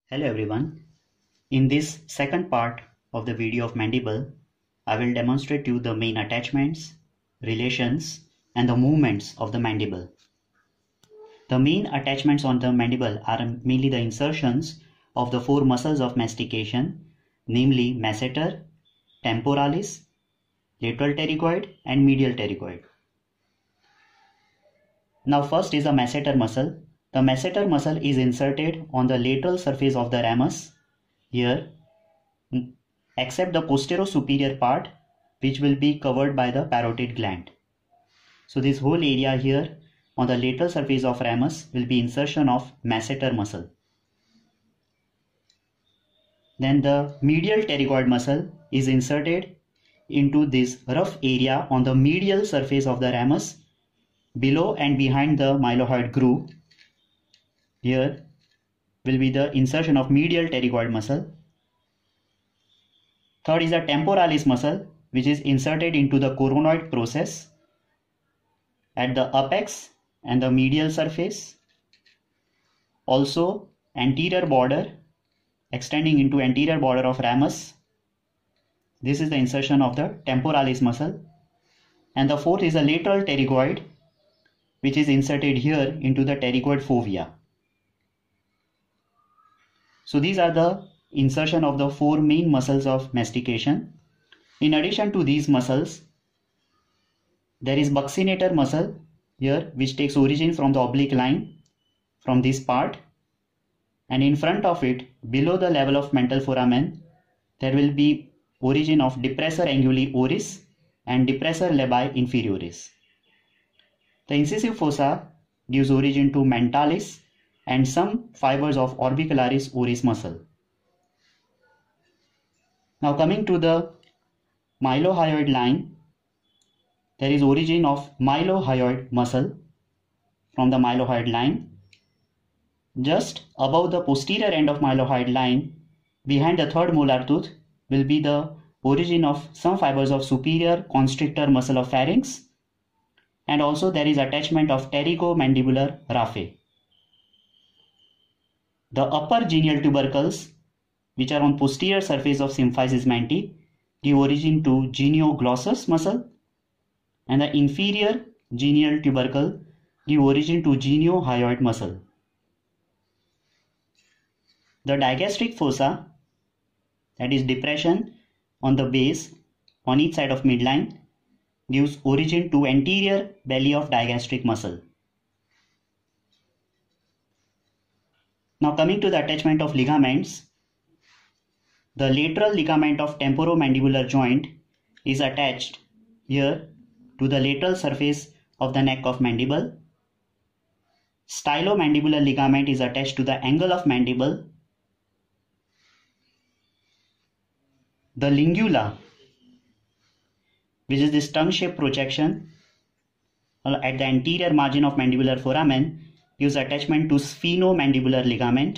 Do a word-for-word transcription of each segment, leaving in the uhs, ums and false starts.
Hello everyone. In this second part of the video of mandible, I will demonstrate you the main attachments, relations and the movements of the mandible. The main attachments on the mandible are mainly the insertions of the four muscles of mastication, namely masseter, temporalis, lateral pterygoid and medial pterygoid. Now first is the masseter muscle. The masseter muscle is inserted on the lateral surface of the ramus here, except the posterior-superior part, which will be covered by the parotid gland. So this whole area here on the lateral surface of ramus will be insertion of masseter muscle. Then the medial pterygoid muscle is inserted into this rough area on the medial surface of the ramus below and behind the mylohyoid groove. Here will be the insertion of medial pterygoid muscle. Third is the temporalis muscle, which is inserted into the coronoid process at the apex and the medial surface. Also anterior border, extending into anterior border of ramus. This is the insertion of the temporalis muscle. And the fourth is the lateral pterygoid, which is inserted here into the pterygoid fovea. So these are the insertion of the four main muscles of mastication. In addition to these muscles, there is buccinator muscle here, which takes origin from the oblique line from this part, and in front of it, below the level of mental foramen, there will be origin of depressor anguli oris and depressor labii inferioris. The incisive fossa gives origin to mentalis and some fibers of orbicularis oris muscle. Now coming to the mylohyoid line, there is origin of mylohyoid muscle from the mylohyoid line. Just above the posterior end of mylohyoid line, behind the third molar tooth, will be the origin of some fibers of superior constrictor muscle of pharynx, and also there is attachment of pterygomandibular raphe. The upper genial tubercles, which are on posterior surface of symphysis manti, give origin to genioglossus muscle, and the inferior genial tubercle give origin to geniohyoid muscle. The digastric fossa, that is depression on the base on each side of midline, gives origin to anterior belly of digastric muscle. Now coming to the attachment of ligaments, the lateral ligament of temporomandibular joint is attached here to the lateral surface of the neck of mandible. Stylomandibular ligament is attached to the angle of mandible. The lingula, which is this tongue-shaped projection at the anterior margin of mandibular foramen, gives attachment to sphenomandibular ligament.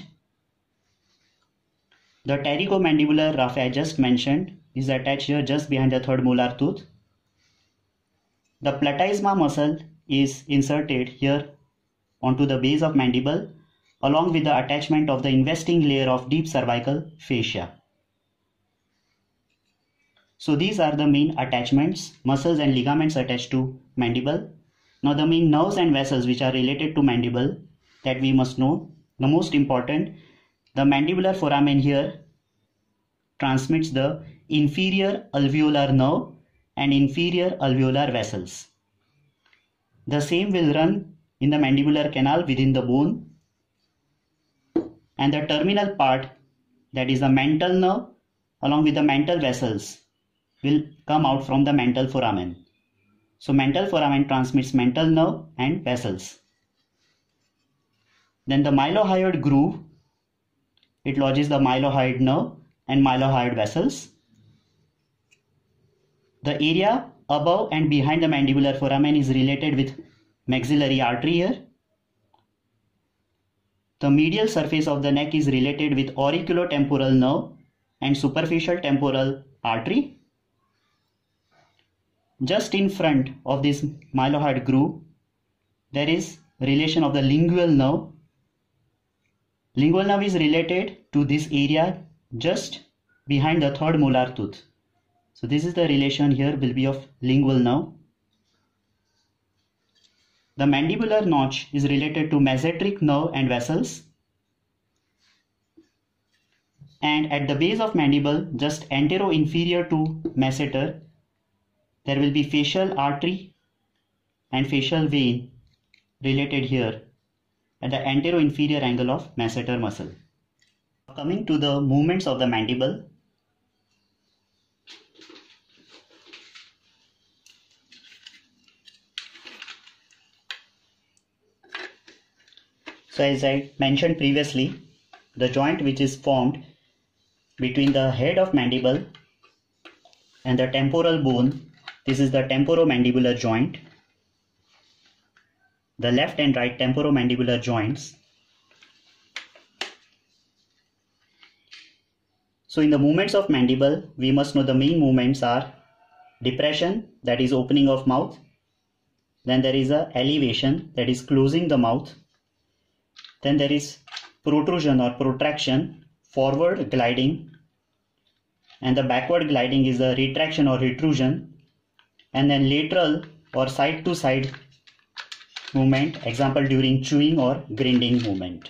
The pterygomandibular raphe I just mentioned is attached here just behind the third molar tooth. The platysma muscle is inserted here onto the base of mandible along with the attachment of the investing layer of deep cervical fascia. So these are the main attachments, muscles and ligaments attached to mandible. Now the main nerves and vessels which are related to mandible that we must know. The most important, the mandibular foramen here transmits the inferior alveolar nerve and inferior alveolar vessels. The same will run in the mandibular canal within the bone, and the terminal part, that is the mental nerve along with the mental vessels, will come out from the mental foramen. So mental foramen transmits mental nerve and vessels. Then the mylohyoid groove, it lodges the mylohyoid nerve and mylohyoid vessels. The area above and behind the mandibular foramen is related with maxillary artery here. The medial surface of the neck is related with auriculotemporal nerve and superficial temporal artery. Just in front of this mylohyoid groove, there is relation of the lingual nerve. Lingual nerve is related to this area just behind the third molar tooth. So this is the relation here will be of lingual nerve. The mandibular notch is related to mesenteric nerve and vessels. And at the base of mandible, just antero-inferior to masseter, there will be facial artery and facial vein related here at the antero-inferior angle of masseter muscle. Coming to the movements of the mandible. So as I mentioned previously, the joint which is formed between the head of mandible and the temporal bone, this is the temporomandibular joint. The left and right temporomandibular joints. So in the movements of mandible, we must know the main movements are depression, that is opening of mouth. Then there is a elevation, that is closing the mouth. Then there is protrusion or protraction, forward gliding, and the backward gliding is the retraction or retrusion, and then lateral or side to side movement, example during chewing or grinding movement.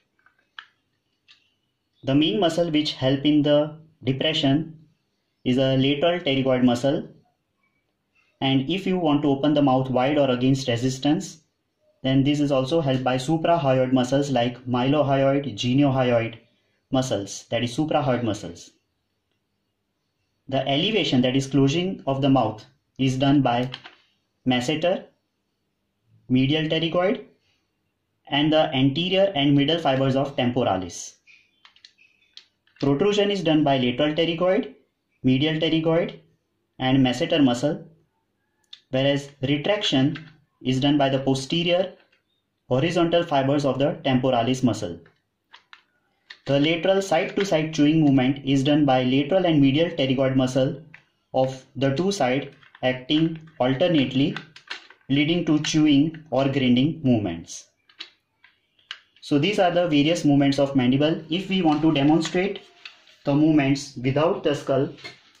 The main muscle which help in the depression is a lateral pterygoid muscle, and if you want to open the mouth wide or against resistance, then this is also helped by suprahyoid muscles like mylohyoid, geniohyoid muscles, that is suprahyoid muscles. The elevation, that is closing of the mouth, is done by masseter, medial pterygoid, and the anterior and middle fibers of temporalis. Protrusion is done by lateral pterygoid, medial pterygoid, and masseter muscle, whereas retraction is done by the posterior horizontal fibers of the temporalis muscle. The lateral side-to-side chewing movement is done by lateral and medial pterygoid muscle of the two sides acting alternately, leading to chewing or grinding movements. So these are the various movements of mandible. If we want to demonstrate the movements without the skull,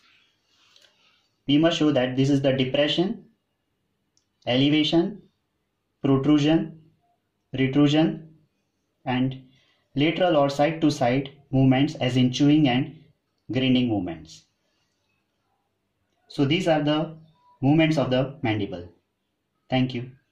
we must show that this is the depression, elevation, protrusion, retrusion, and lateral or side to side movements as in chewing and grinding movements. So these are the movements of the mandible. Thank you.